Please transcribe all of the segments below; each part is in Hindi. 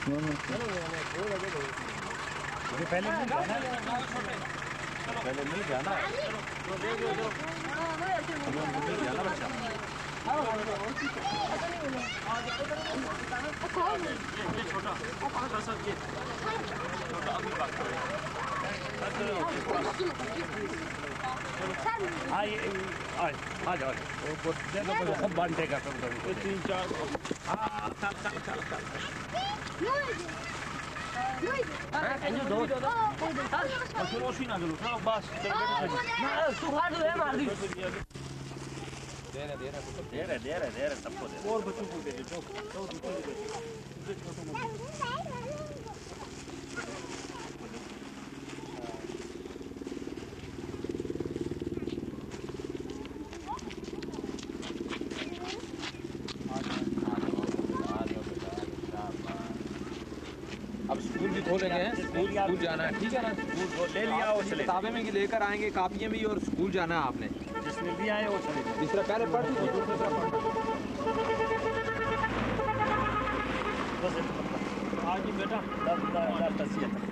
पहले मिल जाना बच्चा। आ जाओ सब बांटेगा तुम 3-4। हाँ चल रोशनी ना चलो बस दे रहे सबको दे और बच्चों को दे दो। अब स्कूल भी खोलेंगे हैं, स्कूल जाना है, ठीक है ना? स्कूल ले लिया और चले, किताबें भी लेकर आएंगे, कापियाँ भी, और स्कूल जाना है आपने। जिसमें भी आए वो चले, तीसरा पहले पढ़ दीजिए, दूसरा पढ़ आज ही बेटा 10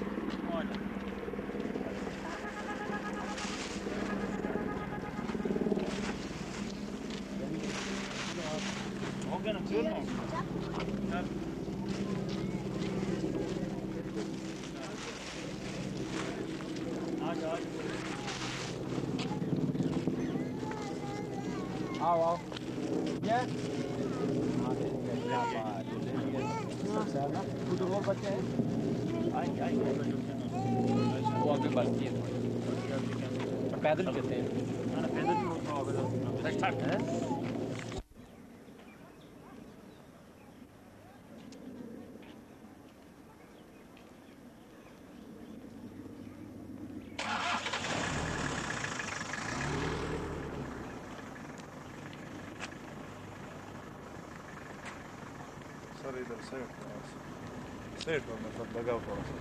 हो गया ना फिर ना आओ ये कुछ और बच्चे हैं वो आगे बढ़ती है, पैदल चलते हैं, पैदल भी होता है। सर इधर सेट मतलब लगाओ थोड़ा सा।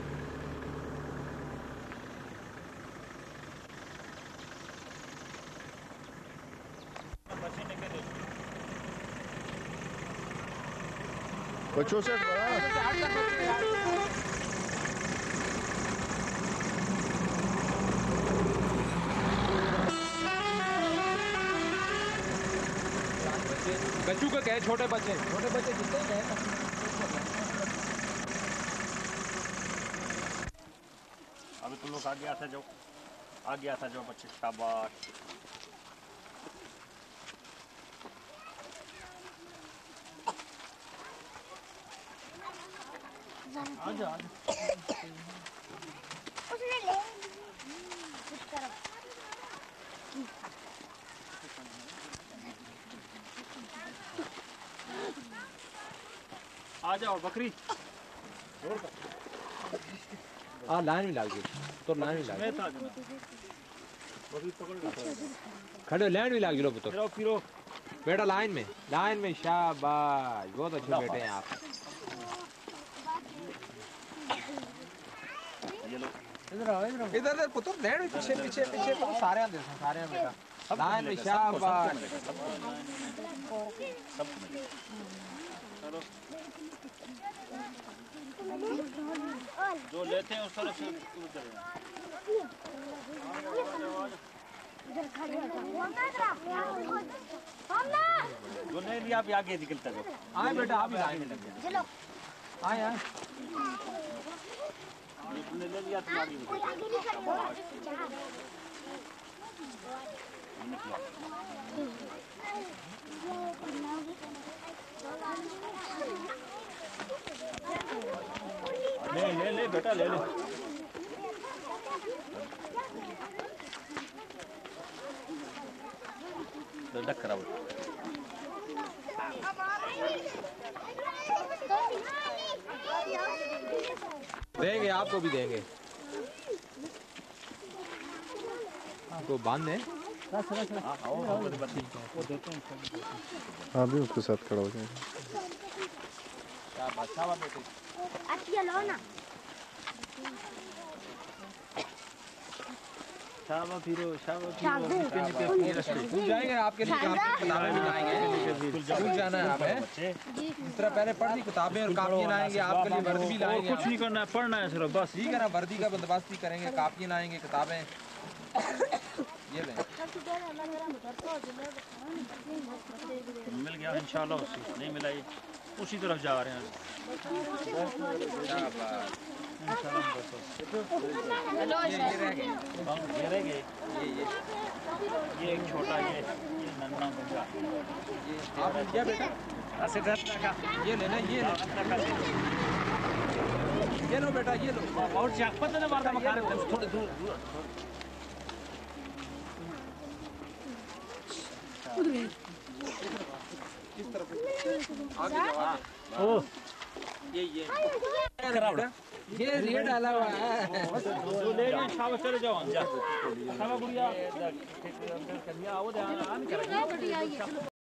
बच्चों से बच्चों का क्या है, छोटे बच्चे जितने हैं ना। अभी तुम लोग आगे आता जाओ बच्चे, शाबाश। आजा उसने ले इस तरफ आ जाओ बकरी। लाइन में लाग गई तो लाइन में लाग गई, खड़े लाइन में लाग गई। लो पुत्र फिरो बेटा लाइन में शाबाश, बहुत अच्छे बेटे हैं आप। इधर पुत्र लाइन में पीछे तो सारे आते हैं, सारे बेटा लाइन में शाबाश। जो लेते हैं उस तरफ से जो नहीं लिया आप आगे निकलता जाओ। आए बेटा आप लाइन में लग जाओ, आए तुमने ले लिया तुम आगे निकल ले बेटा ले डक करा देंगे, आपको भी देंगे, आपको बांध दें। हाँ भी उसके साथ खड़ा हो जाएगा। अच्छा लो ना शाबा फिरो शागू स्कूल जाएंगे आपके लिए किताबें भी लाएंगे। स्कूल जाना है हमें। जी इस तरह पहले पढ़ दी किताबें और कापियाँ लाएंगे आपके लिए, वर्दी भी लाएंगे। कुछ नहीं करना है, पढ़ना है सिर्फ बस। ठीक है ना, वर्दी का बंदोबस्त भी करेंगे, कापियाँ लाएंगे, किताबें ये लें। मिल गया इंशाल्लाह, उसी नहीं मिला ये उसी तरफ जा रहे हैं। ये रह गए, ये रह गए, ये ये एक छोटा, ये नन्ना बंदा, आप क्या बेटा ऐसे करना का ये लेना, ये लो बेटा, ये लो। और जागपत ने मारना मकान थोड़े दूर किस तरफ आगे जाओ। ओ ये रेट डाला हुआ है। जो ले जाओ, शाबाश चले जाओ जा। शाबाश गुड़िया, अंदर कन्या आओ, ध्यान करेंगे।